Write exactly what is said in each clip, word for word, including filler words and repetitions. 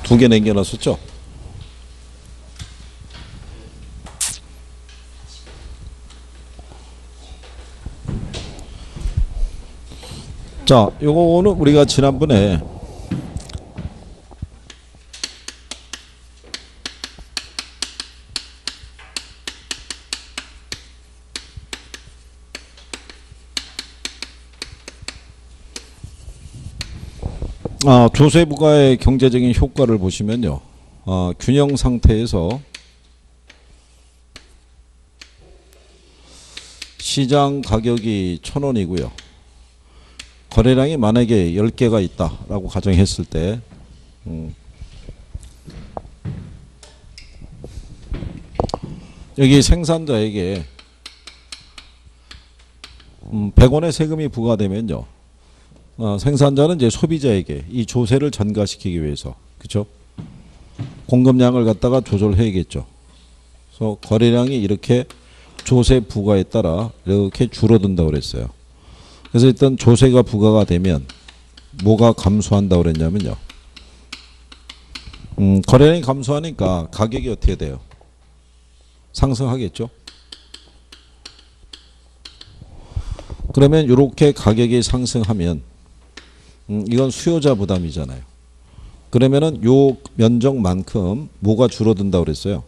두 개 남겨놨었죠? 자, 요거는 우리가 지난번에 아, 조세부가의 경제적인 효과를 보시면요. 아, 균형 상태에서 시장 가격이 천 원이고요. 거래량이 만약에 열 개가 있다라고 가정했을 때 음, 여기 생산자에게 음, 백 원의 세금이 부과되면요. 어, 생산자는 이제 소비자에게 이 조세를 전가시키기 위해서, 그렇죠? 공급량을 갖다가 조절해야겠죠. 그래서 거래량이 이렇게 조세 부과에 따라 이렇게 줄어든다고 그랬어요. 그래서 일단 조세가 부과가 되면 뭐가 감소한다고 그랬냐면요. 음, 거래량이 감소하니까 가격이 어떻게 돼요? 상승하겠죠. 그러면 이렇게 가격이 상승하면 음, 이건 수요자 부담이잖아요. 그러면은 요 면적만큼 뭐가 줄어든다고 그랬어요?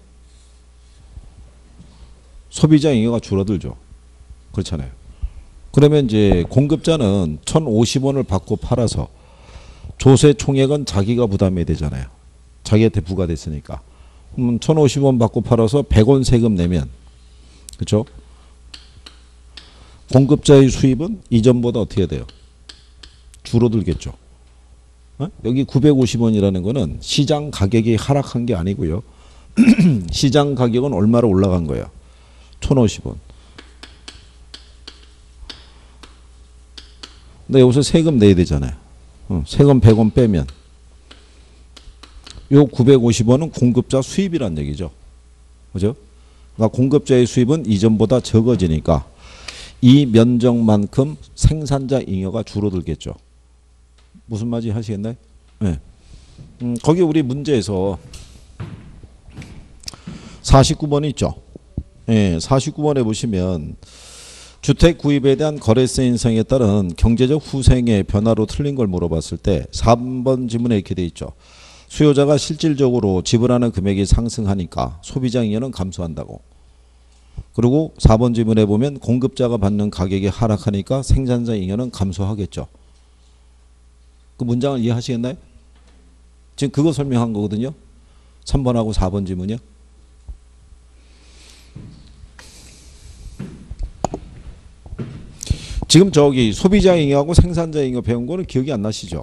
소비자 잉여가 줄어들죠. 그렇잖아요. 그러면 이제 공급자는 천오십 원을 받고 팔아서 조세 총액은 자기가 부담해야 되잖아요. 자기한테 부과됐으니까. 음, 천오십 원 받고 팔아서 백 원 세금 내면, 그렇죠? 공급자의 수입은 이전보다 어떻게 돼요? 줄어들겠죠. 어? 여기 구백오십 원이라는 거는 시장 가격이 하락한 게 아니고요. 시장 가격은 얼마로 올라간 거예요? 천오십 원. 근데 여기서 세금 내야 되잖아요. 어, 세금 백 원 빼면 요 구백오십 원은 공급자 수입이란 얘기죠. 그죠? 그러니까 공급자의 수입은 이전보다 적어지니까 이 면적만큼 생산자 잉여가 줄어들겠죠. 무슨 말인지 하시겠나요? 네. 음, 거기 우리 문제에서 사십구 번이 있죠. 네, 사십구 번에 보시면 주택 구입에 대한 거래세 인상에 따른 경제적 후생의 변화로 틀린 걸 물어봤을 때 삼 번 지문에 이렇게 돼 있죠. 수요자가 실질적으로 지불하는 금액이 상승하니까 소비자 잉여는 감소한다고. 그리고 사 번 지문에 보면 공급자가 받는 가격이 하락하니까 생산자 잉여는 감소하겠죠. 그 문장을 이해하시겠나요? 지금 그거 설명한 거거든요. 삼 번하고 사 번 지문이요. 지금 저기 소비자 잉여하고 생산자 잉여 배운 거는 기억이 안 나시죠?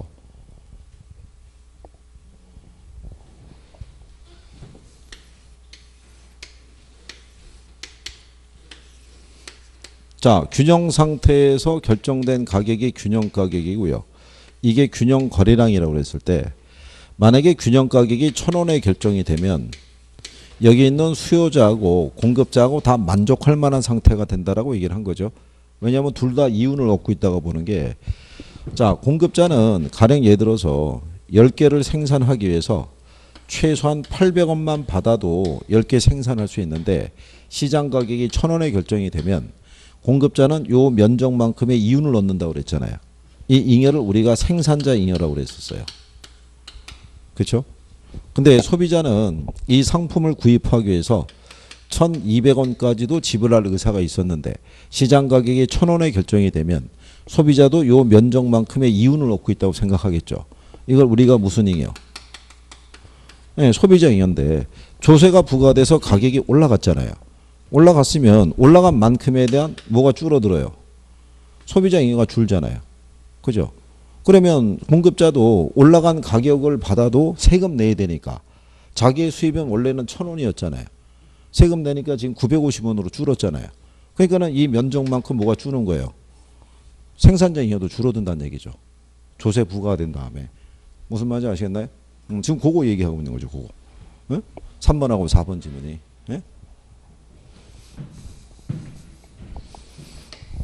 자, 균형 상태에서 결정된 가격이 균형 가격이고요. 이게 균형 거래량이라고 그랬을 때 만약에 균형 가격이 천 원에 결정이 되면 여기 있는 수요자하고 공급자하고 다 만족할 만한 상태가 된다라고 얘기를 한 거죠. 왜냐하면 둘 다 이윤을 얻고 있다고 보는 게, 자, 공급자는 가령 예를 들어서 열 개를 생산하기 위해서 최소한 팔백 원만 받아도 열 개 생산할 수 있는데 시장 가격이 천 원에 결정이 되면 공급자는 요 면적만큼의 이윤을 얻는다고 그랬잖아요. 이 잉여를 우리가 생산자 잉여라고 그랬었어요. 그렇죠? 근데 소비자는 이 상품을 구입하기 위해서 천이백 원까지도 지불할 의사가 있었는데 시장 가격이 천 원에 결정이 되면 소비자도 요 면적만큼의 이윤을 얻고 있다고 생각하겠죠. 이걸 우리가 무슨 잉여? 네, 소비자 잉여인데 조세가 부과돼서 가격이 올라갔잖아요. 올라갔으면 올라간 만큼에 대한 뭐가 줄어들어요? 소비자 잉여가 줄잖아요. 그죠? 그러면 공급자도 올라간 가격을 받아도 세금 내야 되니까 자기의 수입은 원래는 천 원이었잖아요. 세금 내니까 지금 구백오십 원으로 줄었잖아요. 그러니까는 이 면적만큼 뭐가 주는 거예요? 생산자 잉여도 줄어든다는 얘기죠. 조세 부과가 된 다음에. 무슨 말인지 아시겠나요? 음, 지금 그거 얘기하고 있는 거죠. 그거. 네? 삼 번하고 사 번 지문이. 네?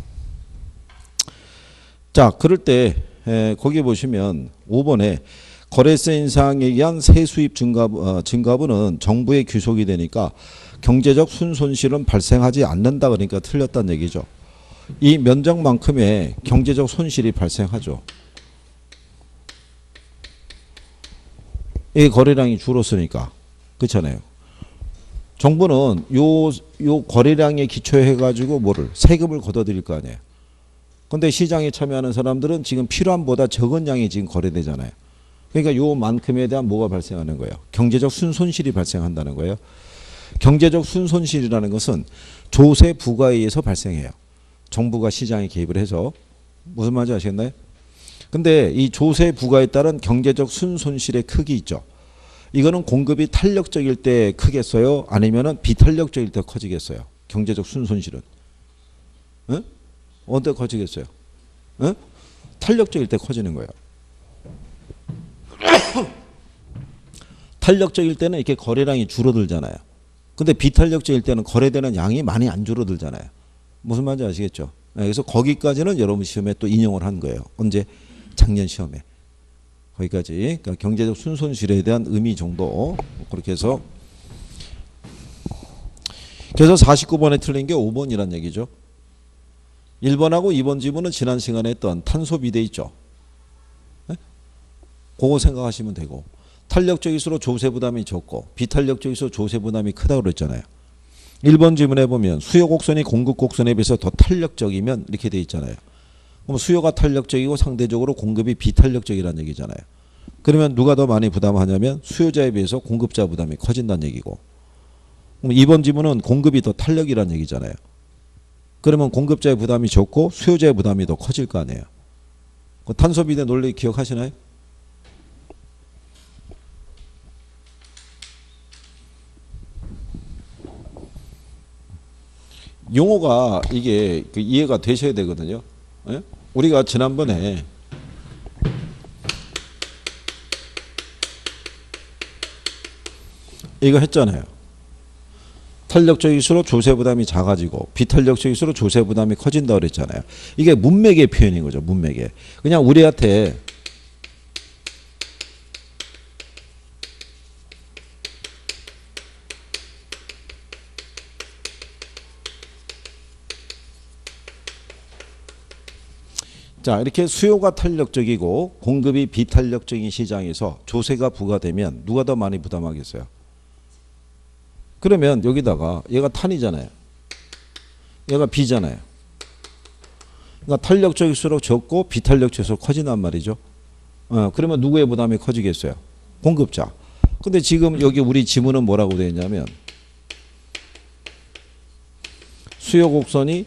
자, 그럴 때 에, 거기 보시면 오 번에 거래세 인상에 의한 세수입 증가분, 어, 증가분은 정부의 귀속이 되니까 경제적 순손실은 발생하지 않는다. 그러니까 틀렸다는 얘기죠. 이 면적만큼의 경제적 손실이 발생하죠. 이 거래량이 줄었으니까. 그렇잖아요. 정부는 요, 요 거래량에 기초해가지고 뭐를 세금을 걷어들일 거 아니에요. 근데 시장에 참여하는 사람들은 지금 필요함보다 적은 양이 지금 거래되잖아요. 그러니까 요만큼에 대한 뭐가 발생하는 거예요. 경제적 순손실이 발생한다는 거예요. 경제적 순손실이라는 것은 조세 부과에 의해서 발생해요. 정부가 시장에 개입을 해서. 무슨 말인지 아시겠나요? 근데 이 조세 부과에 따른 경제적 순손실의 크기 있죠. 이거는 공급이 탄력적일 때 크겠어요? 아니면은 비탄력적일 때 커지겠어요? 경제적 순손실은. 응? 언제 커지겠어요? 응? 탄력적일 때 커지는 거예요. 탄력적일 때는 이렇게 거래량이 줄어들잖아요. 근데 비탄력적일 때는 거래되는 양이 많이 안 줄어들잖아요. 무슨 말인지 아시겠죠? 네, 그래서 거기까지는 여러분 시험에 또 인용을 한 거예요. 언제? 작년 시험에. 거기까지. 그러니까 경제적 순손실에 대한 의미 정도. 그렇게 해서. 그래서 사십구 번에 틀린 게 오 번이란 얘기죠. 일 번하고 이 번 지문은 지난 시간에 했던 탄소 비대 있죠. 네? 그거 생각하시면 되고. 탄력적일수록 조세 부담이 적고 비탄력적일수록 조세 부담이 크다고 그랬잖아요. 일 번 질문에 보면 수요 곡선이 공급 곡선에 비해서 더 탄력적이면 이렇게 돼 있잖아요. 그럼 수요가 탄력적이고 상대적으로 공급이 비탄력적이라는 얘기잖아요. 그러면 누가 더 많이 부담하냐면 수요자에 비해서 공급자 부담이 커진다는 얘기고. 그럼 이 번 질문은 공급이 더 탄력이라는 얘기잖아요. 그러면 공급자의 부담이 적고 수요자의 부담이 더 커질 거 아니에요. 그 탄소 비대 논리 기억하시나요? 용어가 이게 이해가 되셔야 되거든요. 예? 우리가 지난번에 이거 했잖아요. 탄력적일수록 조세 부담이 작아지고 비탄력적일수록 조세 부담이 커진다고 그랬잖아요. 이게 문맥의 표현인 거죠. 문맥의. 그냥 우리한테 자, 이렇게 수요가 탄력적이고 공급이 비탄력적인 시장에서 조세가 부과되면 누가 더 많이 부담하겠어요? 그러면 여기다가 얘가 탄이잖아요. 얘가 비잖아요. 그러니까 탄력적일수록 적고 비탄력적일수록 커진단 말이죠. 어, 그러면 누구의 부담이 커지겠어요? 공급자. 근데 지금 여기 우리 지문은 뭐라고 되어 있냐면 수요 곡선이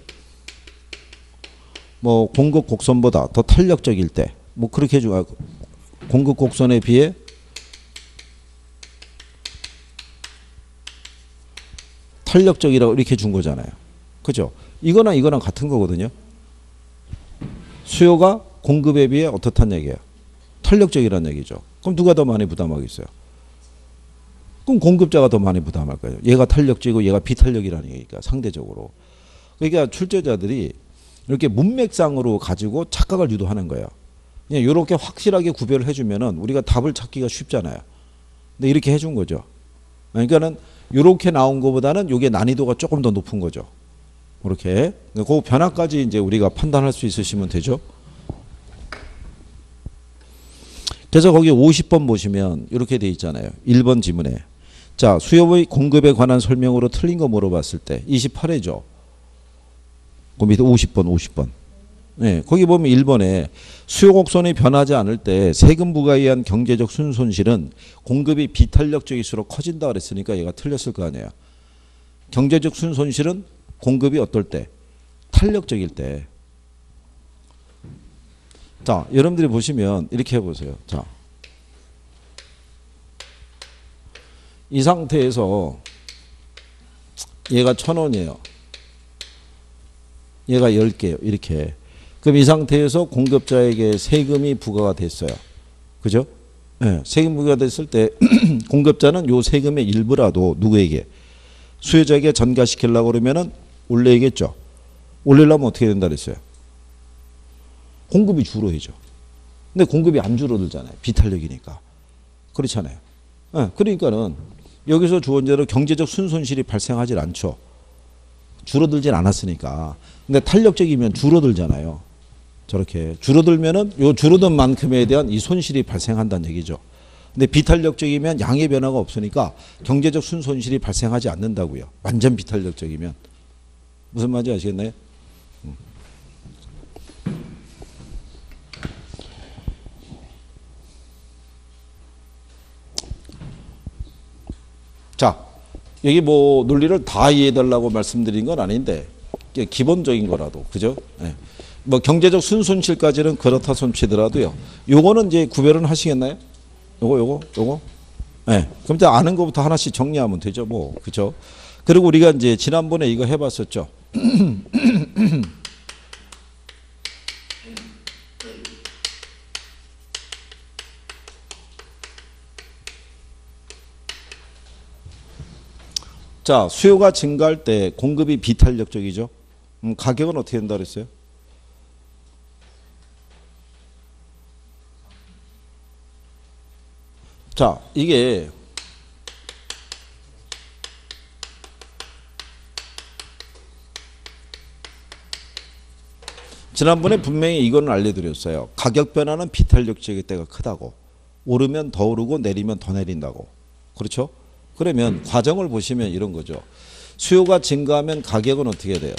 뭐 공급 곡선보다 더 탄력적일 때 뭐 그렇게 해줘. 공급 곡선에 비해 탄력적이라고 이렇게 준 거잖아요. 그죠? 이거나 이거랑 같은 거거든요. 수요가 공급에 비해 어떻단 얘기예요? 탄력적이라는 얘기죠. 그럼 누가 더 많이 부담하겠어요? 그럼 공급자가 더 많이 부담할 거예요. 얘가 탄력적이고 얘가 비탄력이라는 얘기니까 상대적으로. 그러니까 출제자들이 이렇게 문맥상으로 가지고 착각을 유도하는 거예요. 그냥 이렇게 확실하게 구별을 해주면은 우리가 답을 찾기가 쉽잖아요. 근데 이렇게 해준 거죠. 그러니까는 이렇게 나온 것보다는 이게 난이도가 조금 더 높은 거죠. 그렇게. 그 변화까지 이제 우리가 판단할 수 있으시면 되죠. 그래서 거기 오십 번 보시면 이렇게 돼 있잖아요. 일 번 지문에. 자, 수요의 공급에 관한 설명으로 틀린 거 물어봤을 때 이십팔 회죠. 그 밑에 오십 번, 오십 번. 네, 거기 보면 일 번에 수요 곡선이 변하지 않을 때 세금 부과에 의한 경제적 순손실은 공급이 비탄력적일수록 커진다 그랬으니까 얘가 틀렸을 거 아니에요. 경제적 순손실은 공급이 어떨 때? 탄력적일 때. 자, 여러분들이 보시면 이렇게 해보세요. 자, 이 상태에서 얘가 천 원이에요. 얘가 열 개요. 이렇게. 그럼 이 상태에서 공급자에게 세금이 부과가 됐어요. 그죠? 네, 세금 부과가 됐을 때 공급자는 요 세금의 일부라도 누구에게? 수요자에게 전가시키려고 그러면은 올려야겠죠. 올리려면 어떻게 된다 그랬어요? 공급이 줄어야죠. 근데 공급이 안 줄어들잖아요. 비탄력이니까. 그렇잖아요. 예, 그러니까는 여기서 주어진대로 경제적 순손실이 발생하지 않죠. 줄어들진 않았으니까. 근데 탄력적이면 줄어들잖아요. 저렇게 줄어들면은 요 줄어든 만큼에 대한 이 손실이 발생한다는 얘기죠. 근데 비탄력적이면 양의 변화가 없으니까 경제적 순손실이 발생하지 않는다고요. 완전 비탄력적이면. 무슨 말인지 아시겠나요? 음. 자, 여기 뭐 논리를 다 이해해달라고 말씀드린 건 아닌데 기본적인 거라도, 그죠? 네. 뭐 경제적 순손실까지는 그렇다 손치더라도요. 요거는 이제 구별은 하시겠나요? 요거 요거 요거. 네. 그럼 이제 아는 것부터 하나씩 정리하면 되죠, 뭐, 그죠? 그리고 우리가 이제 지난번에 이거 해봤었죠. 자, 수요가 증가할 때 공급이 비탄력적이죠. 음, 가격은 어떻게 된다 그랬어요? 자, 이게 지난번에 분명히 이거는 알려드렸어요. 가격 변화는 비탄력적일 때가 크다고. 오르면 더 오르고 내리면 더 내린다고. 그렇죠? 그러면 과정을 보시면 이런 거죠. 수요가 증가하면 가격은 어떻게 돼요?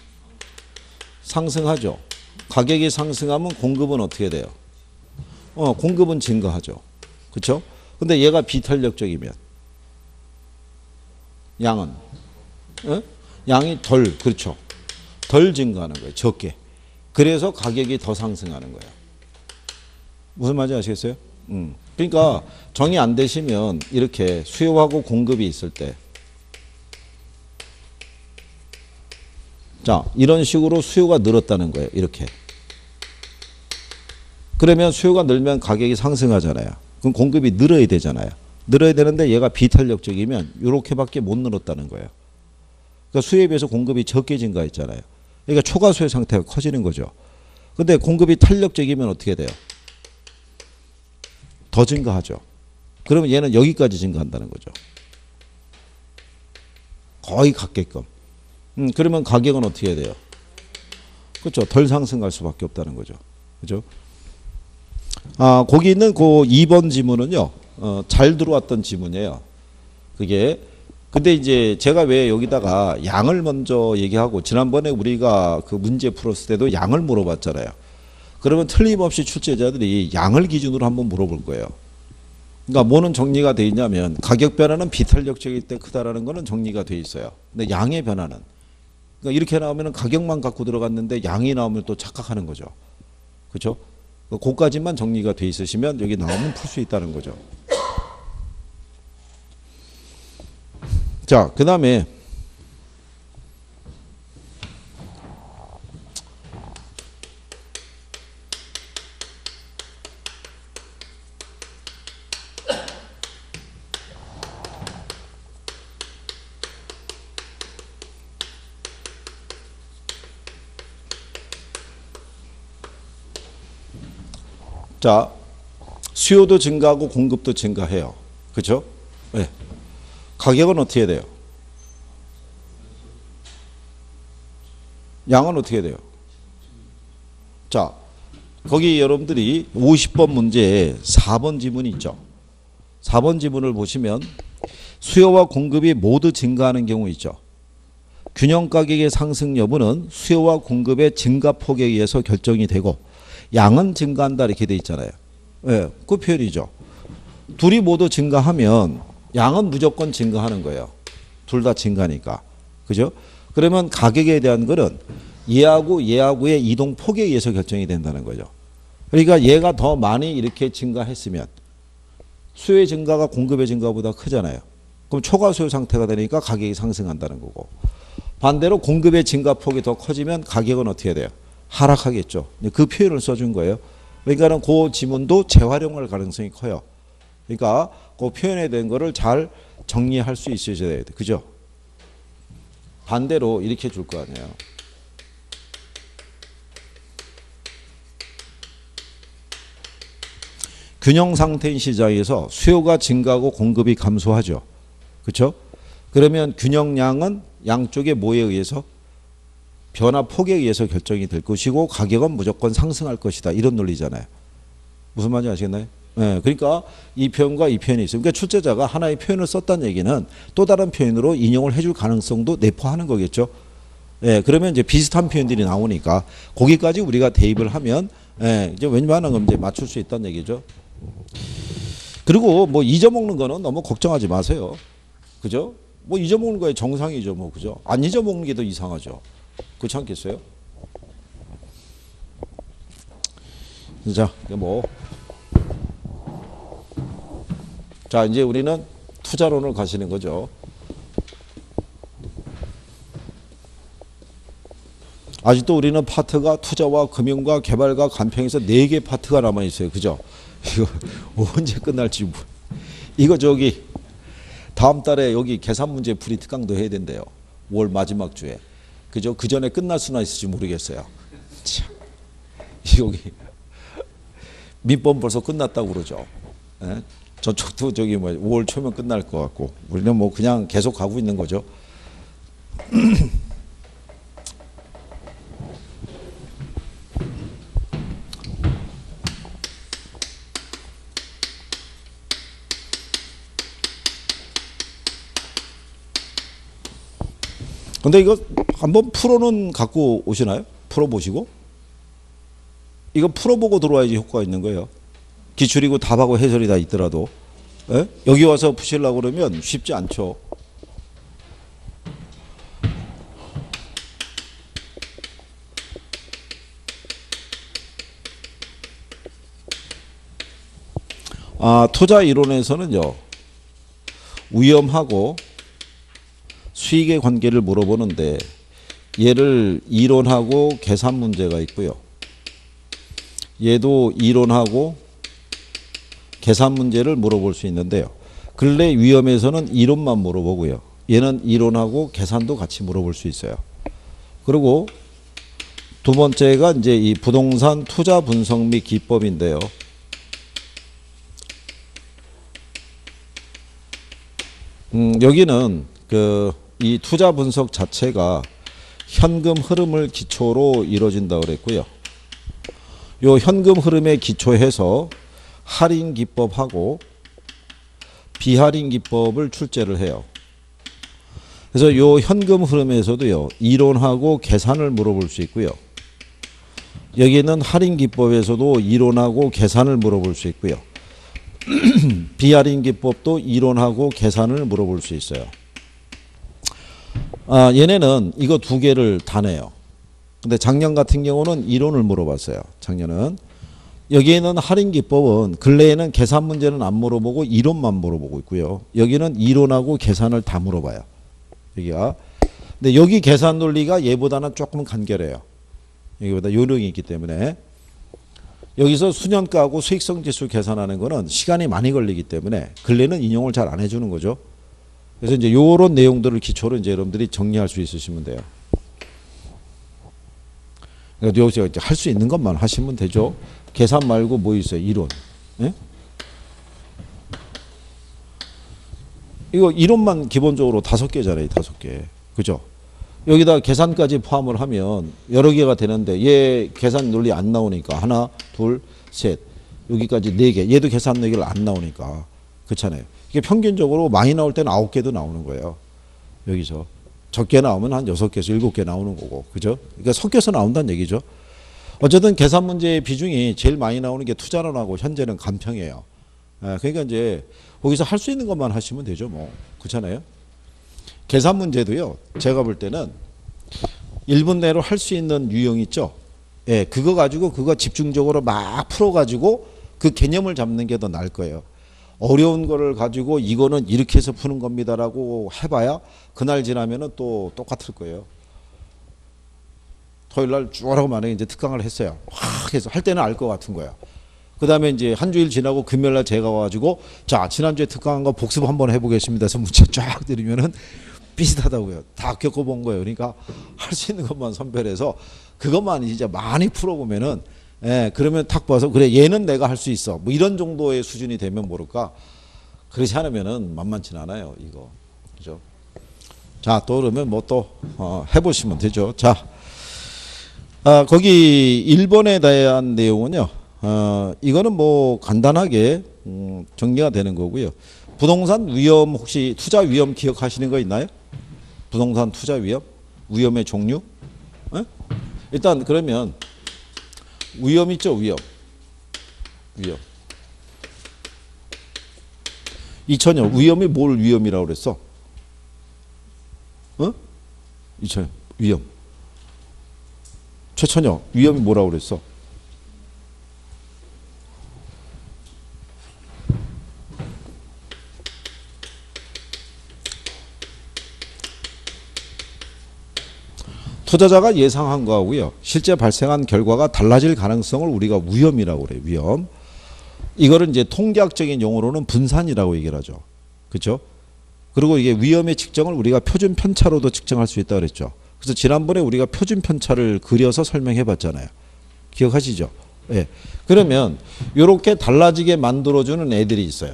상승하죠. 가격이 상승하면 공급은 어떻게 돼요? 어, 공급은 증가하죠. 그렇죠? 근데 얘가 비탄력적이면 양은 어? 양이 덜, 그렇죠. 덜 증가하는 거예요. 적게. 그래서 가격이 더 상승하는 거예요. 무슨 말인지 아시겠어요? 음. 그러니까 정의 안 되시면 이렇게 수요하고 공급이 있을 때, 자, 이런 식으로 수요가 늘었다는 거예요. 이렇게. 그러면 수요가 늘면 가격이 상승하잖아요. 그럼 공급이 늘어야 되잖아요. 늘어야 되는데 얘가 비탄력적이면 이렇게밖에 못 늘었다는 거예요. 그러니까 수요에 비해서 공급이 적게 증가했잖아요. 그러니까 초과수요 상태가 커지는 거죠. 근데 공급이 탄력적이면 어떻게 돼요? 더 증가하죠. 그러면 얘는 여기까지 증가한다는 거죠. 거의 같게끔. 음, 그러면 가격은 어떻게 돼요? 그렇죠. 덜 상승할 수밖에 없다는 거죠. 그죠? 아, 거기 있는 그 이 번 지문은요, 어, 잘 들어왔던 지문이에요. 그게. 근데 이제 제가 왜 여기다가 양을 먼저 얘기하고, 지난번에 우리가 그 문제 풀었을 때도 양을 물어봤잖아요. 그러면 틀림없이 출제자들이 양을 기준으로 한번 물어볼 거예요. 그러니까 뭐는 정리가 돼 있냐면 가격 변화는 비탄력적일 때 크다라는 거는 정리가 돼 있어요. 근데 양의 변화는, 그러니까 이렇게 나오면 가격만 갖고 들어갔는데 양이 나오면 또 착각하는 거죠. 그렇죠? 그까지만 정리가 돼 있으시면 여기 나오면 풀 수 있다는 거죠. 자, 그 다음에 자, 수요도 증가하고 공급도 증가해요. 그렇죠? 네. 가격은 어떻게 돼요? 양은 어떻게 돼요? 자, 거기 여러분들이 오십 번 문제에 사 번 지문이 있죠. 사 번 지문을 보시면 수요와 공급이 모두 증가하는 경우 있죠. 균형 가격의 상승 여부는 수요와 공급의 증가폭에 의해서 결정이 되고 양은 증가한다 이렇게 돼 있잖아요. 네, 그 표현이죠. 둘이 모두 증가하면 양은 무조건 증가하는 거예요. 둘 다 증가니까. 그죠? 그러면 가격에 대한 거는 얘하고 얘하고의 이동 폭에 의해서 결정이 된다는 거죠. 그러니까 얘가 더 많이 이렇게 증가했으면 수요의 증가가 공급의 증가보다 크잖아요. 그럼 초과 수요 상태가 되니까 가격이 상승한다는 거고, 반대로 공급의 증가폭이 더 커지면 가격은 어떻게 돼요? 하락하겠죠. 그 표현을 써준 거예요. 그러니까는 그 지문도 재활용할 가능성이 커요. 그러니까 그 표현에 대한 거를 잘 정리할 수 있으셔야 돼요. 그죠? 반대로 이렇게 줄 거 아니에요. 균형 상태인 시장에서 수요가 증가하고 공급이 감소하죠. 그렇죠? 그러면 균형량은 양쪽의 뭐에 의해서? 변화 폭에 의해서 결정이 될 것이고 가격은 무조건 상승할 것이다. 이런 논리잖아요. 무슨 말인지 아시겠나요? 네, 그러니까 이 표현과 이 표현이 있어요. 그러니까 출제자가 하나의 표현을 썼다는 얘기는 또 다른 표현으로 인용을 해줄 가능성도 내포하는 거겠죠. 예, 그러면 이제 비슷한 표현들이 나오니까 거기까지 우리가 대입을 하면 예, 이제 웬만한 이제 맞출 수 있다는 얘기죠. 그리고 뭐 잊어먹는 거는 너무 걱정하지 마세요. 그죠? 뭐 잊어먹는 거에 정상이죠, 뭐 그죠? 안 잊어먹는 게 더 이상하죠. 그렇지 않겠어요? 자, 뭐. 자, 이제 우리는 투자론을 가시는 거죠. 아직도 우리는 파트가 투자와 금융과 개발과 간평에서 네 개 파트가 남아 있어요. 그죠? 이거 언제 끝날지. 이거 저기 다음 달에 여기 계산 문제 풀이 특강도 해야 된대요. 월 마지막 주에. 그죠? 그 전에 끝날 수나 있을지 모르겠어요. 참. 여기 민법 벌써 끝났다고 그러죠. 예? 저쪽도 저기 뭐 오월 초면 끝날 것 같고 우리는 뭐 그냥 계속 가고 있는 거죠. 근데 이거 한번 풀어는 갖고 오시나요? 풀어보시고 이거 풀어보고 들어와야지 효과가 있는 거예요. 기출이고 답하고 해설이 다 있더라도 에? 여기 와서 푸시려고 그러면 쉽지 않죠. 아, 투자 이론에서는요 위험하고 수익의 관계를 물어보는데 얘를 이론하고 계산 문제가 있고요. 얘도 이론하고 계산 문제를 물어볼 수 있는데요. 근래 위험에서는 이론만 물어보고요. 얘는 이론하고 계산도 같이 물어볼 수 있어요. 그리고 두 번째가 이제 이 부동산 투자 분석 및 기법인데요. 음, 여기는 그 이 투자 분석 자체가 현금 흐름을 기초로 이루어진다고 그랬고요. 요 현금 흐름에 기초해서 할인 기법하고 비할인 기법을 출제를 해요. 그래서 요 현금 흐름에서도요 이론하고 계산을 물어볼 수 있고요. 여기는 할인 기법에서도 이론하고 계산을 물어볼 수 있고요. 비할인 기법도 이론하고 계산을 물어볼 수 있어요. 아, 얘네는 이거 두 개를 다 내요. 근데 작년 같은 경우는 이론을 물어봤어요. 작년은. 여기에는 할인 기법은 근래에는 계산 문제는 안 물어보고 이론만 물어보고 있고요. 여기는 이론하고 계산을 다 물어봐요. 여기가. 근데 여기 계산 논리가 얘보다는 조금 간결해요. 여기보다 요령이 있기 때문에. 여기서 수년가하고 수익성 지수 계산하는 거는 시간이 많이 걸리기 때문에 근래는 인용을 잘 안 해주는 거죠. 그래서 이제 요런 내용들을 기초로 이제 여러분들이 정리할 수 있으시면 돼요. 그러니까 여기서 할 수 있는 것만 하시면 되죠. 계산 말고 뭐 있어요? 이론. 예? 이거 이론만 기본적으로 다섯 개잖아요. 다섯 개. 그죠? 여기다 계산까지 포함을 하면 여러 개가 되는데 얘 계산 논리 안 나오니까 하나, 둘, 셋. 여기까지 네 개. 얘도 계산 논리가 안 나오니까. 그렇잖아요. 이게 평균적으로 많이 나올 때는 아홉 개도 나오는 거예요. 여기서. 적게 나오면 한 여섯 개에서 일곱 개 나오는 거고. 그죠? 그러니까 섞여서 나온다는 얘기죠. 어쨌든 계산 문제의 비중이 제일 많이 나오는 게 투자론하고 현재는 간평이에요. 그러니까 이제 거기서 할 수 있는 것만 하시면 되죠. 뭐. 그렇잖아요. 계산 문제도요. 제가 볼 때는 일 분 내로 할 수 있는 유형 있죠. 예, 그거 가지고 그거 집중적으로 막 풀어가지고 그 개념을 잡는 게 더 나을 거예요. 어려운 거를 가지고 이거는 이렇게 해서 푸는 겁니다라고 해봐야 그날 지나면은 또 똑같을 거예요. 토요일 날 쭉 하고 만약에 이제 특강을 했어요. 확 해서 할 때는 알 것 같은 거야. 그 다음에 이제 한 주일 지나고 금요일 날 제가 와가지고 자, 지난주에 특강한 거 복습 한번 해보겠습니다. 해서 문제 쫙 드리면은 비슷하다고요. 다 겪어본 거예요. 그러니까 할 수 있는 것만 선별해서 그것만 이제 많이 풀어보면은 예, 그러면 탁 봐서 그래 얘는 내가 할 수 있어. 뭐 이런 정도의 수준이 되면 모를까. 그렇지 않으면은 만만치 않아요 이거. 그죠? 자, 또 그러면 뭐 또 어, 해보시면 되죠. 자, 아, 거기 일 번에 대한 내용은요. 어, 이거는 뭐 간단하게 음, 정리가 되는 거고요. 부동산 위험 혹시 투자 위험 기억하시는 거 있나요? 부동산 투자 위험? 위험의 종류? 에? 일단 그러면 위험 있죠, 위험. 위험. 이천여 위험이 뭘 위험이라고 그랬어? 어? 이천여 위험. 최천여 위험이 뭐라고 그랬어? 투자자가 예상한 거하고요. 실제 발생한 결과가 달라질 가능성을 우리가 위험이라고 그래요. 위험. 이거를 이제 통계학적인 용어로는 분산이라고 얘기를 하죠. 그렇죠? 그리고 이게 위험의 측정을 우리가 표준 편차로도 측정할 수 있다고 그랬죠. 그래서 지난번에 우리가 표준 편차를 그려서 설명해 봤잖아요. 기억하시죠? 예. 네. 그러면 이렇게 달라지게 만들어주는 애들이 있어요.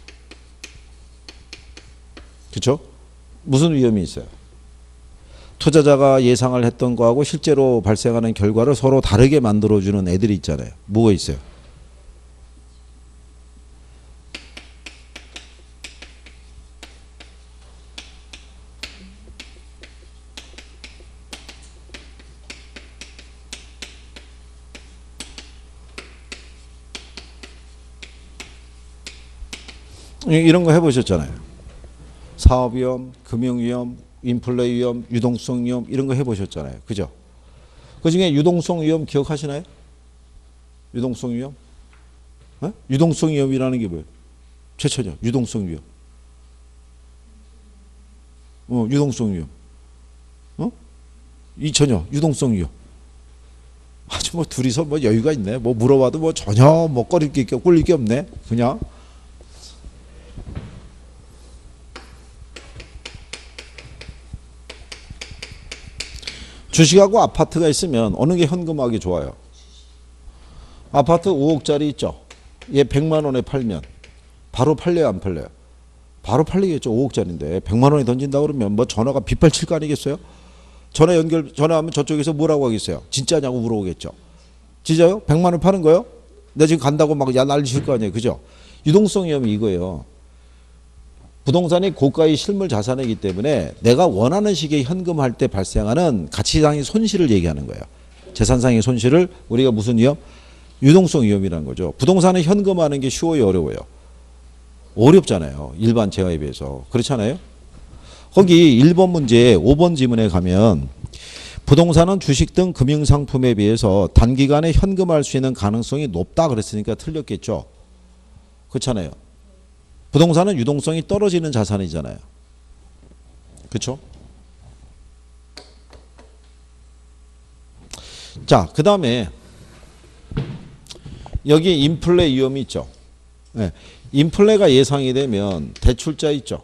그렇죠? 무슨 위험이 있어요? 투자자가 예상을 했던 거하고 실제로 발생하는 결과를 서로 다르게 만들어주는 애들이 있잖아요. 뭐가 있어요? 이런 거 해보셨잖아요. 사업위험, 금융위험, 인플레 위험, 유동성 위험 이런 거 해보셨잖아요. 그죠? 그 중에 유동성 위험 기억하시나요? 유동성 위험? 어? 유동성 위험이라는 게 뭐예요? 최초죠. 유동성 위험. 어, 유동성 위험. 어? 이천여 유동성 위험. 아주 뭐 둘이서 뭐 여유가 있네. 뭐 물어봐도 뭐 전혀 뭐 꺼릴 게 꿀릴 게 없네. 그냥. 주식하고 아파트가 있으면 어느 게 현금화하기 좋아요? 아파트 오억짜리 있죠? 얘 백만 원에 팔면 바로 팔려요, 안 팔려요? 바로 팔리겠죠. 오억짜리인데 백만 원에 던진다 그러면 뭐 전화가 빗발칠 거 아니겠어요? 전화 연결 전화하면 저쪽에서 뭐라고 하겠어요? 진짜냐고 물어보겠죠. 진짜요? 백만 원 파는 거요? 나 지금 간다고 막 야 난리칠 거 아니에요, 그죠? 유동성 위험이 이거예요. 부동산이 고가의 실물 자산이기 때문에 내가 원하는 식의 현금할 때 발생하는 가치상의 손실을 얘기하는 거예요. 재산상의 손실을 우리가 무슨 위험? 유동성 위험이라는 거죠. 부동산은 현금화하는 게 쉬워요, 어려워요? 어렵잖아요. 일반 재화에 비해서. 그렇잖아요. 거기 일 번 문제 오 번 지문에 가면 부동산은 주식 등 금융상품에 비해서 단기간에 현금화할 수 있는 가능성이 높다 그랬으니까 틀렸겠죠. 그렇잖아요. 부동산은 유동성이 떨어지는 자산이잖아요. 그렇죠? 자, 그 다음에 여기 인플레 위험이 있죠. 네. 인플레가 예상이 되면 대출자 있죠.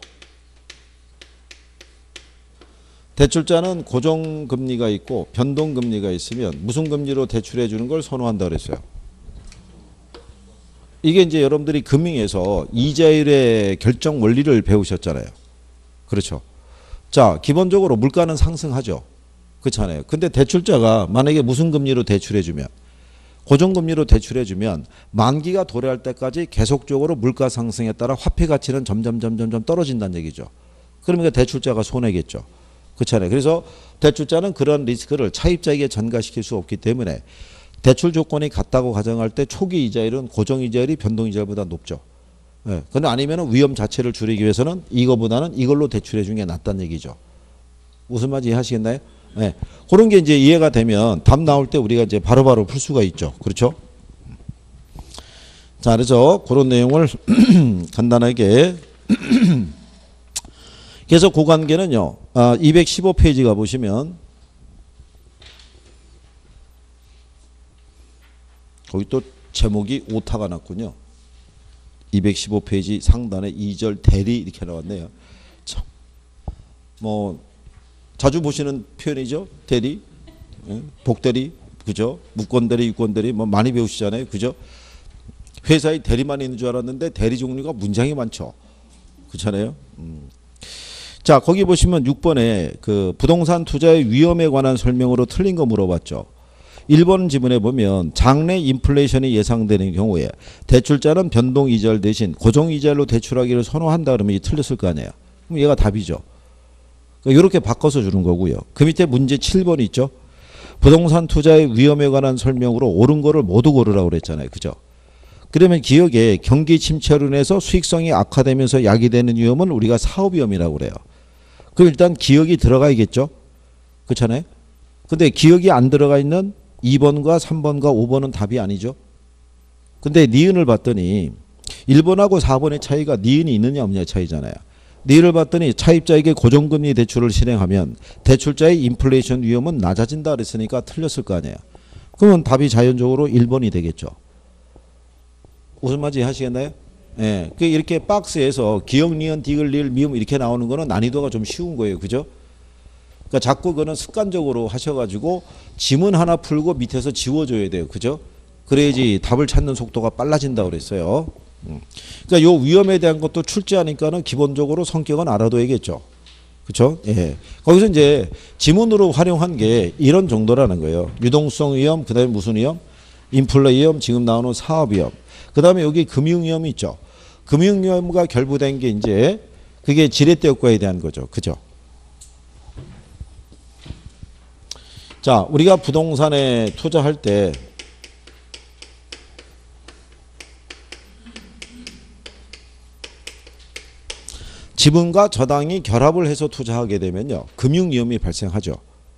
대출자는 고정금리가 있고 변동금리가 있으면 무슨 금리로 대출해 주는 걸 선호한다 그랬어요. 이게 이제 여러분들이 금융에서 이자율의 결정 원리를 배우셨잖아요. 그렇죠. 자, 기본적으로 물가는 상승하죠. 그렇잖아요. 근데 대출자가 만약에 무슨 금리로 대출해주면 고정금리로 대출해주면 만기가 도래할 때까지 계속적으로 물가 상승에 따라 화폐 가치는 점점 점점 점 떨어진다는 얘기죠. 그러니까 대출자가 손해겠죠. 그렇잖아요. 그래서 대출자는 그런 리스크를 차입자에게 전가시킬 수 없기 때문에 대출 조건이 같다고 가정할 때 초기 이자율은 고정 이자율이 변동 이자율보다 높죠. 예. 근데 아니면은 위험 자체를 줄이기 위해서는 이거보다는 이걸로 대출해 주는 게 낫다는 얘기죠. 무슨 말인지 이해하시겠나요? 예. 그런 게 이제 이해가 되면 답 나올 때 우리가 이제 바로바로 풀 수가 있죠. 그렇죠? 자, 그래서 그런 내용을 간단하게 그래서 그 관계는요. 아, 이백십오 페이지 가 보시면 거기 또 제목이 오타가 났군요. 이백십오 페이지 상단에 이 절 대리 이렇게 나왔네요. 참, 뭐 자주 보시는 표현이죠. 대리, 예? 복대리, 그죠? 무권대리, 유권대리 뭐 많이 배우시잖아요. 그죠? 회사에 대리만 있는 줄 알았는데 대리 종류가 문장이 많죠. 그렇잖아요. 음. 자, 거기 보시면 육 번에 그 부동산 투자의 위험에 관한 설명으로 틀린 거 물어봤죠. 일 번 지문에 보면 장래 인플레이션이 예상되는 경우에 대출자는 변동 이자율 대신 고정 이자율로 대출하기를 선호한다 그러면 이 틀렸을 거 아니에요. 그럼 얘가 답이죠. 이렇게 바꿔서 주는 거고요. 그 밑에 문제 칠 번 있죠. 부동산 투자의 위험에 관한 설명으로 옳은 거를 모두 고르라고 그랬잖아요. 그죠? 그러면 기억에 경기 침체로 인해서 수익성이 악화되면서 야기되는 위험은 우리가 사업위험이라고 그래요. 그럼 일단 기억이 들어가야겠죠. 그렇잖아요. 근데 기억이 안 들어가 있는 이 번과 삼 번과 오 번은 답이 아니죠. 근데 니은을 봤더니 일 번하고 사 번의 차이가 니은이 있느냐 없느냐 차이잖아요. 니은을 봤더니 차입자에게 고정금리 대출을 실행하면 대출자의 인플레이션 위험은 낮아진다 그랬으니까 틀렸을 거 아니에요. 그러면 답이 자연적으로 일 번이 되겠죠. 무슨 말인지 하시겠나요? 예. 그 이렇게 박스에서 기억, 니은, 디귿, 리을, 미음 이렇게 나오는 거는 난이도가 좀 쉬운 거예요. 그죠? 그러니까 자꾸 그거는 습관적으로 하셔가지고 지문 하나 풀고 밑에서 지워줘야 돼요. 그죠? 그래야지 답을 찾는 속도가 빨라진다고 그랬어요. 그러니까 요 위험에 대한 것도 출제하니까는 기본적으로 성격은 알아둬야겠죠. 그렇죠? 예. 거기서 이제 지문으로 활용한 게 이런 정도라는 거예요. 유동성 위험, 그다음에 무슨 위험? 인플레 위험, 지금 나오는 사업 위험. 그다음에 여기 금융 위험이 있죠. 금융 위험과 결부된 게 이제 그게 지렛대 효과에 대한 거죠. 그죠? 자, 우리가 부동산에 투자할 때 지분과 저당이 결합을 해서 투자하게 되면요. 금융 위험이 발생하죠.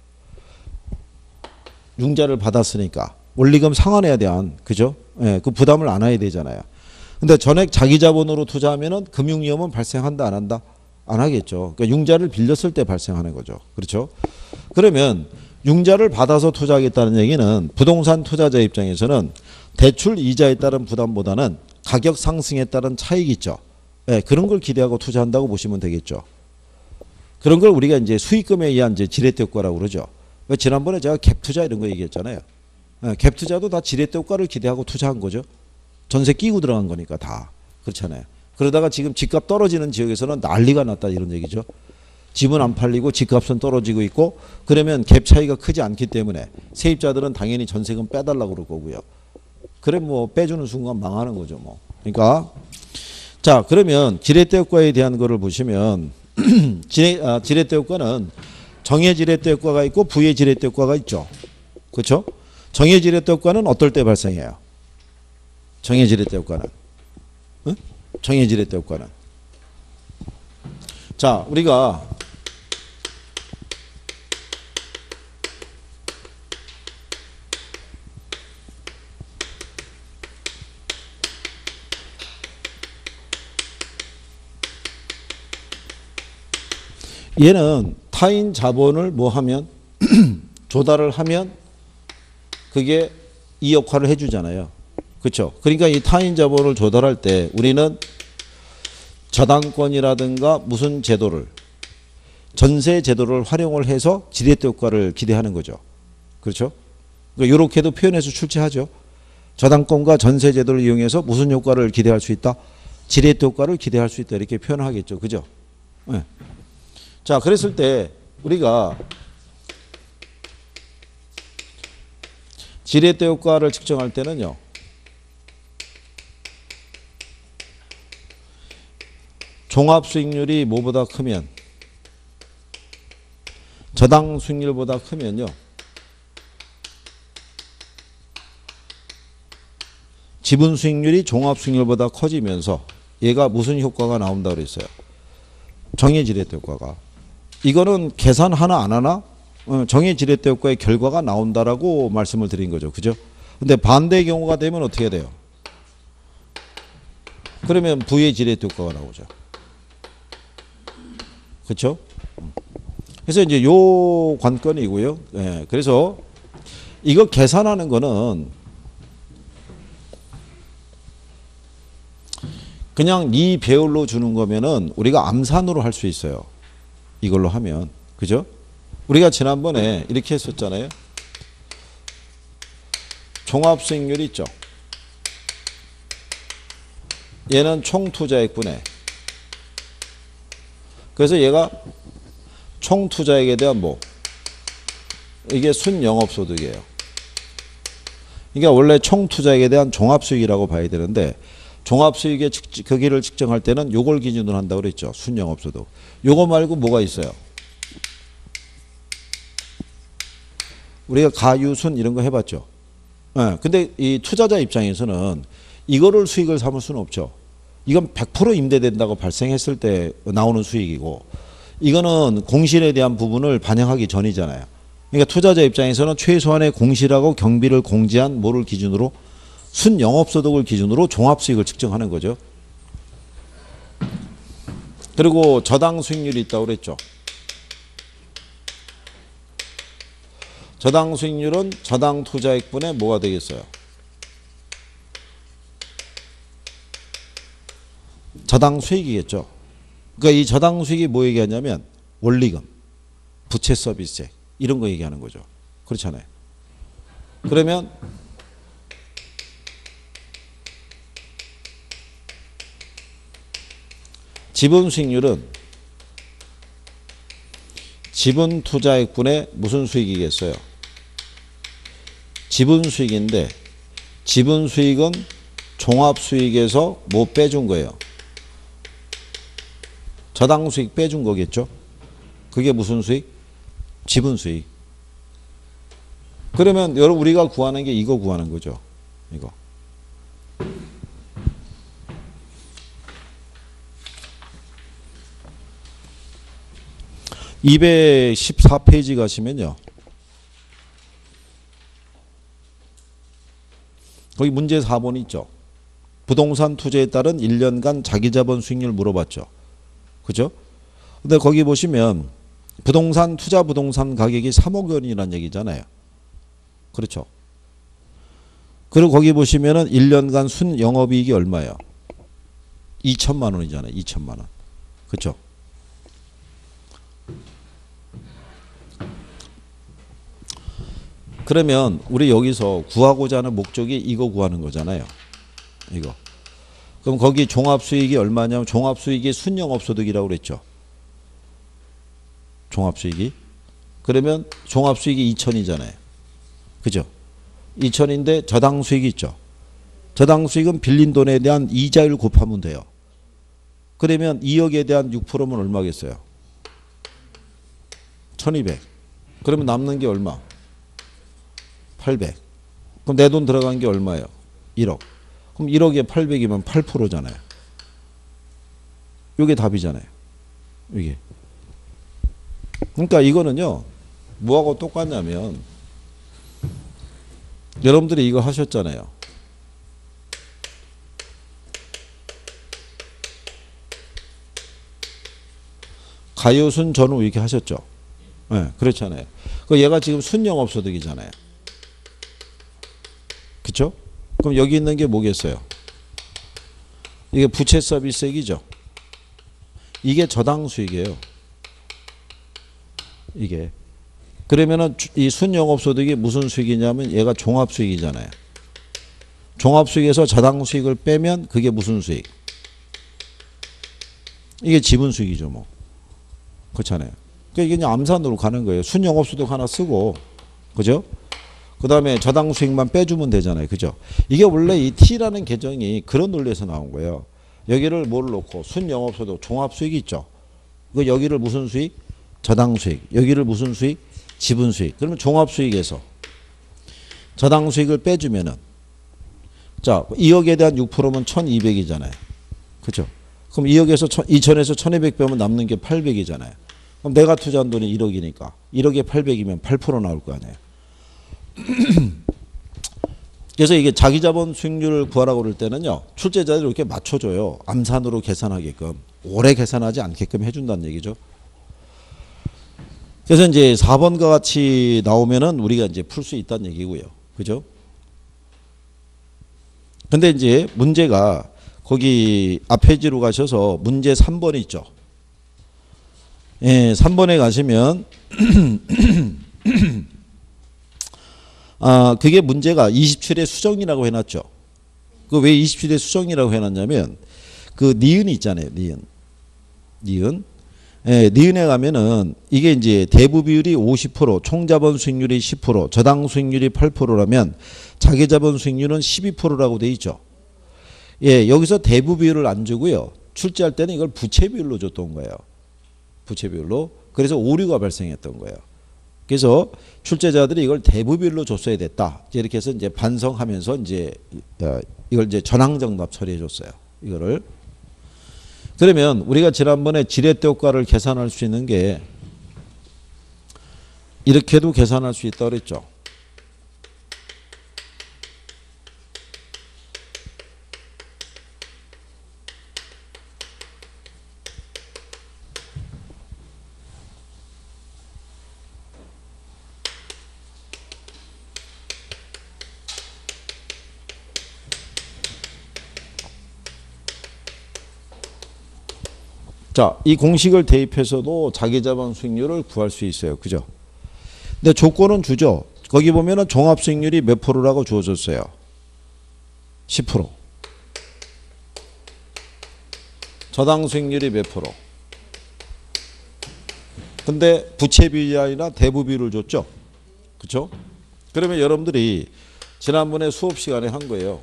융자를 받았으니까 원리금 상환해야 대한 그죠? 예, 그 부담을 안아야 되잖아요. 근데 전액 자기 자본으로 투자하면은 금융 위험은 발생한다 안 한다? 안 하겠죠. 그러니까 융자를 빌렸을 때 발생하는 거죠. 그렇죠? 그러면 융자를 받아서 투자하겠다는 얘기는 부동산 투자자 입장에서는 대출 이자에 따른 부담보다는 가격 상승에 따른 차익이 있죠. 네, 그런 걸 기대하고 투자한다고 보시면 되겠죠. 그런 걸 우리가 이제 수익금에 의한 이제 지렛대 효과라고 그러죠. 지난번에 제가 갭 투자 이런 거 얘기했잖아요. 네, 갭 투자도 다 지렛대 효과를 기대하고 투자한 거죠. 전세 끼고 들어간 거니까 다. 그렇잖아요. 그러다가 지금 집값 떨어지는 지역에서는 난리가 났다 이런 얘기죠. 집은 안 팔리고 집값은 떨어지고 있고 그러면 갭 차이가 크지 않기 때문에 세입자들은 당연히 전세금 빼달라고 그럴 거고요. 그래 뭐 빼주는 순간 망하는 거죠. 뭐. 그러니까 자, 그러면 지렛대 효과에 대한 거를 보시면 지렛, 아, 지렛대 효과는 정의 지렛대 효과가 있고 부의 지렛대 효과가 있죠. 그렇죠? 정의 지렛대 효과는 어떨 때 발생해요? 정의 지렛대 효과는 응? 정의 지렛대 효과는 자, 우리가 얘는 타인 자본을 뭐 하면 조달을 하면 그게 이 역할을 해주잖아요. 그렇죠? 그러니까 이 타인 자본을 조달할 때 우리는 저당권이라든가 무슨 제도를 전세 제도를 활용을 해서 지렛대 효과를 기대하는 거죠. 그렇죠? 그러니까 이렇게도 표현해서 출제하죠. 저당권과 전세 제도를 이용해서 무슨 효과를 기대할 수 있다? 지렛대 효과를 기대할 수 있다. 이렇게 표현하겠죠. 그죠? 네. 자, 그랬을 때 우리가 지렛대 효과를 측정할 때는요. 종합 수익률이 뭐보다 크면 저당 수익률보다 크면요. 지분 수익률이 종합 수익률보다 커지면서 얘가 무슨 효과가 나온다고 그랬어요? 정의 지렛대 효과가. 이거는 계산 하나 안 하나 정의 지렛대 효과의 결과가 나온다라고 말씀을 드린 거죠. 그죠? 근데 반대의 경우가 되면 어떻게 돼요? 그러면 부의 지렛대 효과가 나오죠. 그렇죠? 그래서 이제 요 관건이고요. 예, 그래서 이거 계산하는 거는 그냥 이 배열로 주는 거면은 우리가 암산으로 할 수 있어요. 이걸로 하면. 그죠? 우리가 지난번에 이렇게 했었잖아요. 종합수익률 있죠. 얘는 총투자액분에, 그래서 얘가 총투자액에 대한 뭐, 이게 순영업소득이에요. 그러니까 원래 총투자액에 대한 종합수익이라고 봐야 되는데, 종합수익의 크기를 측정할 때는 요걸 기준으로 한다고 그랬죠. 순영업소득. 요거 말고 뭐가 있어요? 우리가 가유순 이런 거 해봤죠. 네, 근데 이 투자자 입장에서는 이거를 수익을 삼을 수는 없죠. 이건 백 퍼센트 임대된다고 발생했을 때 나오는 수익이고, 이거는 공실에 대한 부분을 반영하기 전이잖아요. 그러니까 투자자 입장에서는 최소한의 공실하고 경비를 공제한 뭐를 기준으로? 순영업소득을 기준으로 종합수익을 측정하는 거죠. 그리고 저당 수익률이 있다고 그랬죠. 저당 수익률은 저당 투자액분의 뭐가 되겠어요? 저당 수익이겠죠. 그러니까 이 저당 수익이 뭐 얘기하냐면 원리금, 부채 서비스액 이런 거 얘기하는 거죠. 그렇잖아요. 그러면 지분 수익률은 지분 투자액분의 무슨 수익이겠어요? 지분 수익인데, 지분 수익은 종합 수익에서 뭐 빼준 거예요? 저당 수익 빼준 거겠죠? 그게 무슨 수익? 지분 수익. 그러면 여러분 우리가 구하는 게 이거 구하는 거죠. 이거. 이백십사 페이지 가시면요. 거기 문제 사 번 있죠. 부동산 투자에 따른 일 년간 자기자본 수익률 물어봤죠. 그죠? 근데 거기 보시면 부동산 투자 부동산 가격이 삼억 원이라는 얘기잖아요. 그렇죠? 그리고 거기 보시면은 일 년간 순 영업이익이 얼마예요? 이천만 원이잖아요. 이천만 원. 그렇죠? 그러면 우리 여기서 구하고자 하는 목적이 이거 구하는 거잖아요. 이거. 그럼 거기 종합수익이 얼마냐면 종합수익이 순영업소득이라고 그랬죠. 종합수익이. 그러면 종합수익이 이천이잖아요. 그죠? 이천인데 저당수익이 있죠. 저당수익은 빌린 돈에 대한 이자율 곱하면 돼요. 그러면 이억에 대한 육 퍼센트면 얼마겠어요? 천이백. 그러면 남는 게 얼마? 팔백. 그럼 내 돈 들어간 게 얼마예요? 일억. 그럼 일억에 팔백이면 팔 퍼센트잖아요. 이게 답이잖아요. 이게. 그러니까 이거는요. 뭐하고 똑같냐면 여러분들이 이거 하셨잖아요. 가요순 전후 이렇게 하셨죠. 네, 그렇잖아요. 그 얘가 지금 순영업소득이잖아요. 그렇죠? 그럼 여기 있는 게 뭐겠어요? 이게 부채 서비스액이죠. 이게 저당 수익이에요. 이게. 그러면은 이 순영업소득이 무슨 수익이냐면 얘가 종합수익이잖아요. 종합수익에서 저당 수익을 빼면 그게 무슨 수익? 이게 지분 수익이죠, 뭐. 그렇잖아요. 그러니까 이게 그냥 암산으로 가는 거예요. 순영업소득 하나 쓰고, 그죠? 그 다음에 저당 수익만 빼주면 되잖아요. 그죠? 이게 원래 이 T라는 계정이 그런 논리에서 나온 거예요. 여기를 뭐를 놓고 순영업소득 종합수익이 있죠. 그 여기를 무슨 수익? 저당 수익. 여기를 무슨 수익? 지분 수익. 그러면 종합수익에서 저당 수익을 빼주면은 자, 이억에 대한 육 퍼센트면 천이백이잖아요. 그죠? 그럼 이억에서 이천에서 천이백 빼면 남는 게 팔백이잖아요. 그럼 내가 투자한 돈이 일억이니까 일억에 팔백이면 팔 퍼센트 나올 거 아니에요. 그래서 이게 자기자본 수익률을 구하라고 그럴 때는요. 출제자들이 이렇게 맞춰줘요. 암산으로 계산하게끔. 오래 계산하지 않게끔 해준다는 얘기죠. 그래서 이제 사 번과 같이 나오면은 우리가 이제 풀 수 있다는 얘기고요. 그죠? 근데 이제 문제가 거기 앞 페이지로 가셔서 문제 삼 번 있죠. 예, 삼 번에 가시면 아, 그게 문제가 이십칠의 수정이라고 해놨죠. 그 왜 이십칠의 수정이라고 해놨냐면 그 니은이 있잖아요. 니은. 니은. 예, 니은에 가면은 이게 이제 대부 비율이 오십 퍼센트, 총 자본 수익률이 십 퍼센트, 저당 수익률이 팔 퍼센트라면 자기 자본 수익률은 십이 퍼센트라고 돼 있죠. 예, 여기서 대부 비율을 안 주고요. 출제할 때는 이걸 부채 비율로 줬던 거예요. 부채 비율로. 그래서 오류가 발생했던 거예요. 그래서 출제자들이 이걸 대부 비율로 줬어야 됐다. 이렇게 해서 이제 반성하면서 이제 이걸 이제 전항정답 처리해 줬어요. 이거를. 그러면 우리가 지난번에 지렛대 효과를 계산할 수 있는 게 이렇게도 계산할 수 있다고 그랬죠. 자, 이 공식을 대입해서도 자기 자본 수익률을 구할 수 있어요. 그죠? 근데 조건은 주죠. 거기 보면은 종합 수익률이 몇 프로라고 주어졌어요. 십 퍼센트. 저당 수익률이 몇 프로. 근데 부채 비율이 아니라 대부 비율을 줬죠. 그렇죠? 그러면 여러분들이 지난번에 수업 시간에 한 거예요.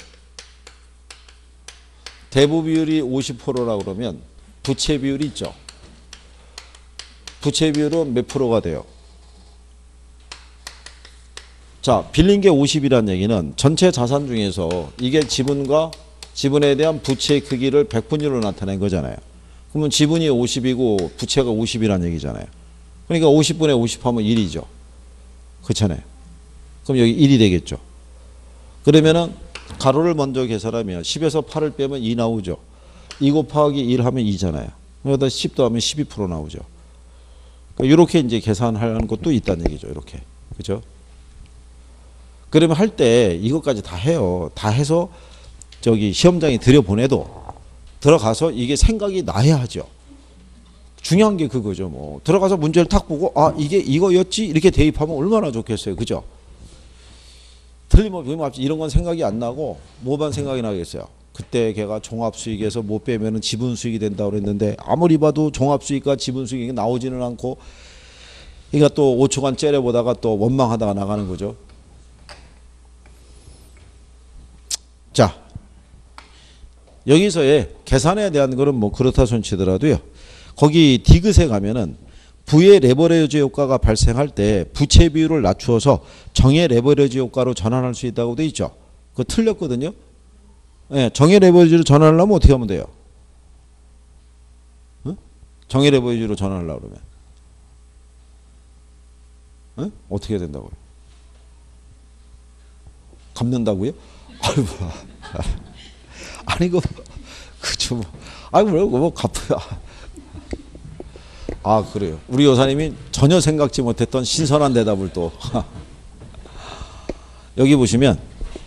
대부 비율이 오십 퍼센트라고 그러면 부채 비율이 있죠. 부채 비율은 몇 프로가 돼요? 자, 빌린 게 오십이란 얘기는 전체 자산 중에서 이게 지분과 지분에 대한 부채의 크기를 백분위로 나타낸 거잖아요. 그러면 지분이 오십이고 부채가 오십이란 얘기잖아요. 그러니까 오십분의 오십 하면 일이죠. 그렇잖아요. 그럼 여기 일이 되겠죠. 그러면은 가로를 먼저 계산하면 십에서 팔을 빼면 이 나오죠. 이 곱하기 일 하면 이잖아요. 여기다 십 더하면 십이 퍼센트 나오죠. 그러니까 이렇게 이제 계산하는 것도 있다는 얘기죠. 이렇게. 그죠? 그러면 할 때 이것까지 다 해요. 다 해서 저기 시험장에 들여보내도 들어가서 이게 생각이 나야 하죠. 중요한 게 그거죠. 뭐 들어가서 문제를 탁 보고 아 이게 이거였지 이렇게 대입하면 얼마나 좋겠어요. 그죠? 틀림없이 이런 건 생각이 안 나고 뭐만 생각이 나겠어요. 그때 걔가 종합수익에서 못 빼면은 지분수익이 된다고 그랬는데 아무리 봐도 종합수익과 지분수익이 나오지는 않고 그러니까 또 오 초간 째려보다가 또 원망하다가 나가는 거죠. 자, 여기서의 계산에 대한 거는 뭐 그렇다 손치더라도요. 거기 디귿에 가면은 부의 레버리지 효과가 발생할 때 부채 비율을 낮추어서 정의 레버리지 효과로 전환할 수 있다고 돼 있죠. 그거 틀렸거든요. 네, 정의 레버리지로 전환하려면 어떻게 하면 돼요? 응? 정의 레버리지로 전환하려고 그러면 응? 어떻게 해야 된다고요? 갚는다고요? 아이고, 아니 그 그죠 뭐, 아이고 뭐, 뭐 갚아야. 아 그래요. 우리 여사님이 전혀 생각지 못했던 신선한 대답을 또 여기 보시면.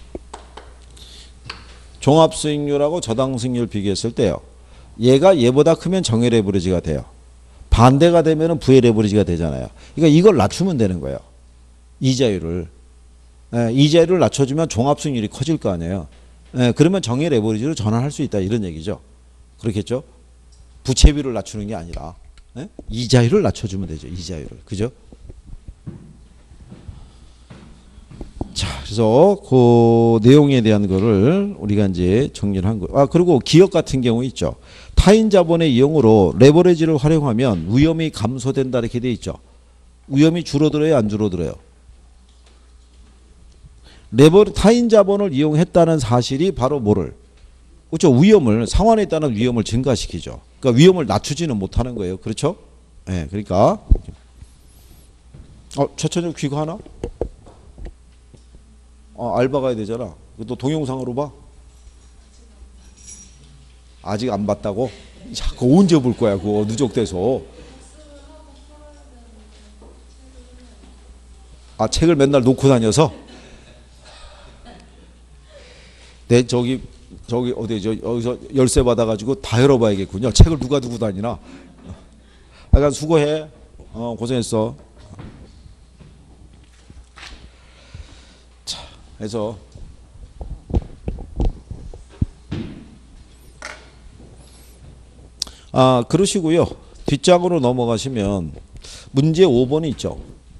종합수익률하고 저당수익률 비교했을 때요. 얘가 얘보다 크면 정의 레버리지가 돼요. 반대가 되면 부의 레버리지가 되잖아요. 그러니까 이걸 낮추면 되는 거예요. 이자율을. 예, 이자율을 낮춰주면 종합수익률이 커질 거 아니에요. 예, 그러면 정의 레버리지로 전환할 수 있다 이런 얘기죠. 그렇겠죠? 부채비율을 낮추는 게 아니라 예? 이자율을 낮춰주면 되죠. 이자율을. 그죠? 자, 그래서 그 내용에 대한 거를 우리가 이제 정리를 한 거예요. 아, 그리고 기업 같은 경우 있죠. 타인 자본의 이용으로 레버리지를 활용하면 위험이 감소된다 이렇게 돼 있죠. 위험이 줄어들어요, 안 줄어들어요? 레버 타인 자본을 이용했다는 사실이 바로 뭐를? 그렇죠. 위험을 상환에 따른 위험을 증가시키죠. 그러니까 위험을 낮추지는 못하는 거예요. 그렇죠? 예, 네, 그러니까 어, 최천적 귀가 하나? 어, 알바 가야 되잖아. 또 동영상으로 봐? 아직 안 봤다고? 자, 그거 언제 볼 거야? 그거 누적돼서. 아, 책을 맨날 놓고 다녀서? 네, 저기 저기 어디죠? 여기서 열쇠 받아가지고 다 열어봐야겠군요. 책을 누가 두고 다니나? 약간 수고해. 어, 고생했어. 그래서 아 그러시고요. 뒷장으로 넘어가시면 문제 오 번이 있죠.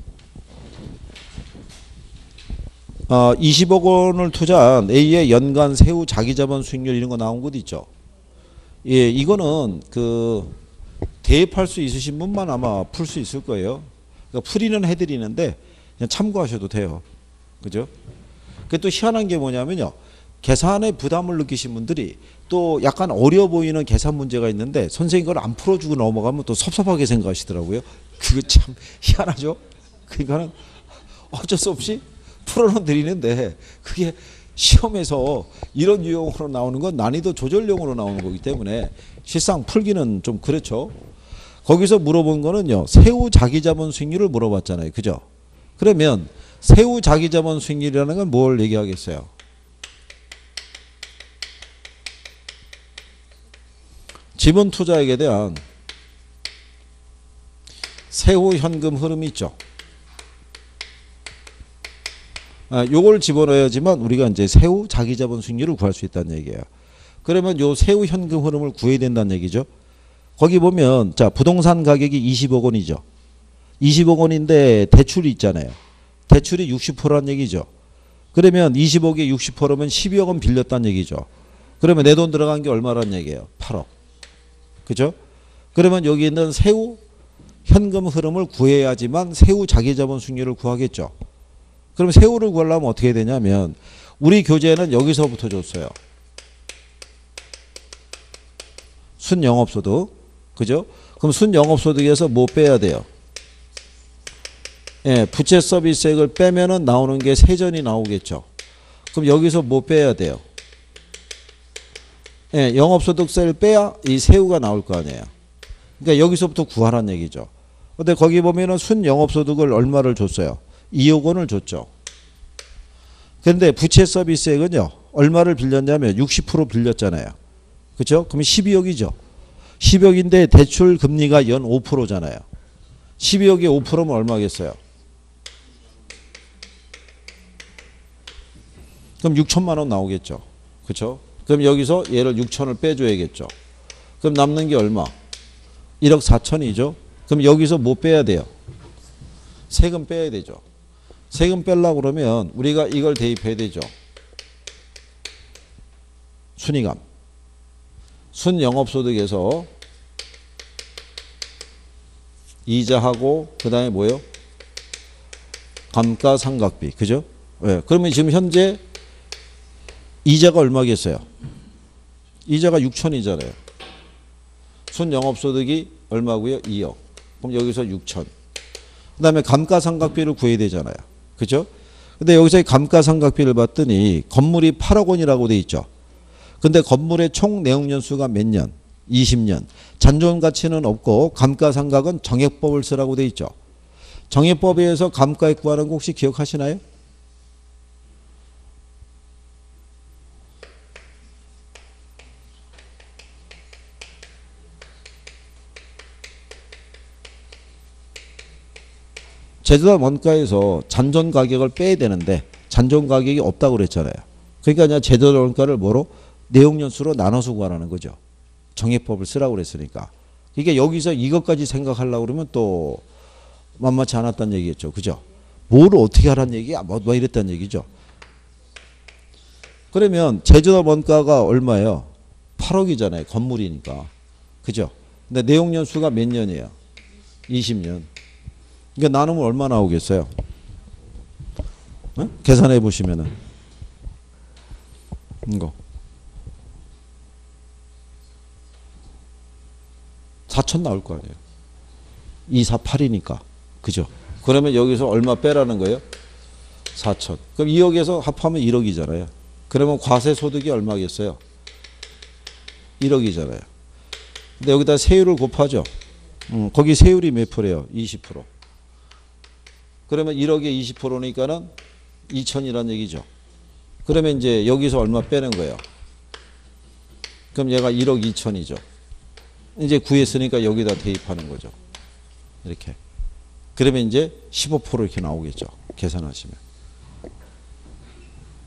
아, 이십억 원을 투자한 A의 연간 세후 자기자본 수익률 이런 거 나온 곳 있죠. 예, 이거는 그 대입할 수 있으신 분만 아마 풀 수 있을 거예요. 그러니까 풀이는 해드리는데 그냥 참고하셔도 돼요. 그죠? 그게 또 희한한 게 뭐냐면요. 계산에 부담을 느끼신 분들이 또 약간 어려 보이는 계산 문제가 있는데 선생님 그걸 안 풀어주고 넘어가면 또 섭섭하게 생각하시더라고요. 그거 참 희한하죠. 그러니까는 어쩔 수 없이 풀어는 드리는데 그게 시험에서 이런 유형으로 나오는 건 난이도 조절용으로 나오는 거기 때문에 실상 풀기는 좀 그렇죠. 거기서 물어본 거는요. 세후 자기자본 수익률을 물어봤잖아요. 그죠? 그러면 세후 자기자본 수익률이라는 건 뭘 얘기하겠어요? 지분 투자액에 대한 세후 현금 흐름이 있죠. 아, 요걸 집어넣어야지만 우리가 이제 세후 자기자본 수익률을 구할 수 있다는 얘기예요. 그러면 요 세후 현금 흐름을 구해야 된다는 얘기죠. 거기 보면 자 부동산 가격이 이십억 원이죠. 이십억 원인데 대출이 있잖아요. 대출이 육십 퍼센트라는 얘기죠. 그러면 이십억에 육십 퍼센트면 십이억 원 빌렸다는 얘기죠. 그러면 내 돈 들어간 게 얼마란 얘기예요? 팔억. 그죠? 그러면 여기 있는 세후 현금 흐름을 구해야지만 세후 자기자본 수익률을 구하겠죠. 그럼 세후를 구하려면 어떻게 해야 되냐면 우리 교재는 여기서부터 줬어요. 순영업소득. 그죠? 그럼 순영업소득에서 뭐 빼야 돼요? 예, 부채 서비스액을 빼면은 나오는 게 세전이 나오겠죠. 그럼 여기서 뭐 빼야 돼요? 예, 영업소득세를 빼야 이 세후가 나올 거 아니에요. 그러니까 여기서부터 구하란 얘기죠. 근데 거기 보면은 순영업소득을 얼마를 줬어요? 이억 원을 줬죠. 그런데 부채 서비스액은요. 얼마를 빌렸냐면 육십 퍼센트 빌렸잖아요. 그렇죠? 그럼 십이억이죠. 십억인데 대출 금리가 연 오 퍼센트잖아요. 십이억에 오 퍼센트면 얼마겠어요? 그럼 육천만 원 나오겠죠. 그렇죠? 그럼 여기서 얘를 육천을 빼줘야겠죠. 그럼 남는 게 얼마? 일억 사천이죠. 그럼 여기서 뭐 빼야 돼요? 세금 빼야 되죠. 세금 빼려고 그러면 우리가 이걸 대입해야 되죠. 순이감. 순영업소득에서 이자하고 그 다음에 뭐예요? 감가상각비. 그죠? 네. 그러면 지금 현재 이자가 얼마겠어요? 이자가 육천이잖아요. 순영업소득이 얼마고요? 이억. 그럼 여기서 육천. 그 다음에 감가상각비를 구해야 되잖아요. 그죠? 근데 여기서 감가상각비를 봤더니 건물이 팔억 원이라고 돼 있죠. 근데 건물의 총 내용연수가 몇 년? 이십 년. 잔존가치는 없고 감가상각은 정액법을 쓰라고 돼 있죠. 정액법에 의해서 감가액 구하는 거 혹시 기억하시나요? 제조업 원가에서 잔존 가격을 빼야 되는데 잔존 가격이 없다고 그랬잖아요. 그러니까 그냥 제조업 원가를 뭐로? 내용연수로 나눠서 구하라는 거죠. 정액법을 쓰라고 그랬으니까. 그러니까 여기서 이것까지 생각하려고 그러면 또 만만치 않았다는 얘기겠죠. 그죠? 뭐를 어떻게 하라는 얘기야? 뭐, 뭐 이랬다는 얘기죠. 그러면 제조업 원가가 얼마예요? 팔억이잖아요. 건물이니까. 그죠? 근데 내용연수가 몇 년이에요? 이십 년. 그러니까 나누면 얼마 나오겠어요? 어? 계산해 보시면은 이거 사천 나올 거 아니에요. 이백사십팔이니까. 그죠? 그러면 여기서 얼마 빼라는 거예요? 사천. 그럼 이억에서 합하면 일억이잖아요. 그러면 과세소득이 얼마겠어요? 일억이잖아요. 근데 여기다 세율을 곱하죠. 음, 거기 세율이 몇 프로예요? 이십 퍼센트. 그러면 일억에 이십 퍼센트니까는 이천이란 얘기죠. 그러면 이제 여기서 얼마 빼는 거예요? 그럼 얘가 일억 이천이죠. 이제 구했으니까 여기다 대입하는 거죠. 이렇게. 그러면 이제 십오 퍼센트 이렇게 나오겠죠. 계산하시면.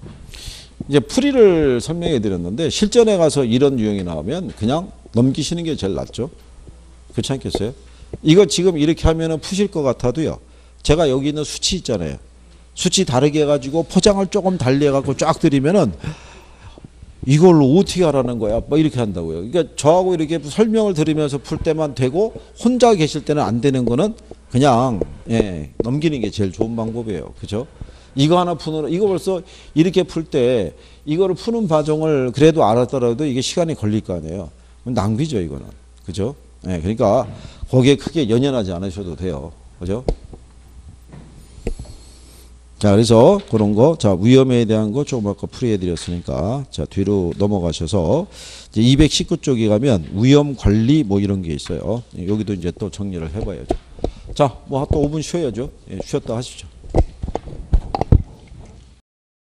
이제 풀이를 설명해 드렸는데 실전에 가서 이런 유형이 나오면 그냥 넘기시는 게 제일 낫죠. 그렇지 않겠어요? 이거 지금 이렇게 하면은 푸실 것 같아도요. 제가 여기 있는 수치 있잖아요. 수치 다르게 해가지고 포장을 조금 달리 해갖고 쫙 드리면은 이걸로 어떻게 하라는 거야? 뭐 이렇게 한다고요. 그러니까 저하고 이렇게 설명을 들으면서 풀 때만 되고 혼자 계실 때는 안 되는 거는 그냥 예, 넘기는 게 제일 좋은 방법이에요. 그죠? 이거 하나 푸는 이거 벌써 이렇게 풀 때 이거를 푸는 과정을 그래도 알았더라도 이게 시간이 걸릴 거 아니에요. 낭비죠, 이거는. 그죠? 예, 그러니까 거기에 크게 연연하지 않으셔도 돼요. 그죠? 자, 그래서 그런 거, 자, 위험에 대한 거 조금 아까 풀이해 드렸으니까, 자, 뒤로 넘어가셔서, 이제 이백십구 쪽에 가면 위험 관리 뭐 이런 게 있어요. 여기도 이제 또 정리를 해 봐야죠. 자, 뭐 또 오 분 쉬어야죠. 예, 쉬었다 하시죠.